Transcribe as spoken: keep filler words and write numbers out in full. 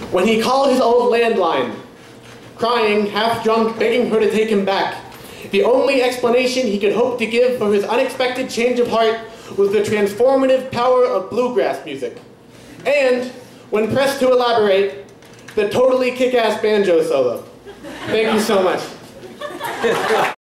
when he called his old landline, crying, half-drunk, begging her to take him back. The only explanation he could hope to give for his unexpected change of heart was the transformative power of bluegrass music. And, when pressed to elaborate, the totally kick-ass banjo solo. Thank you so much.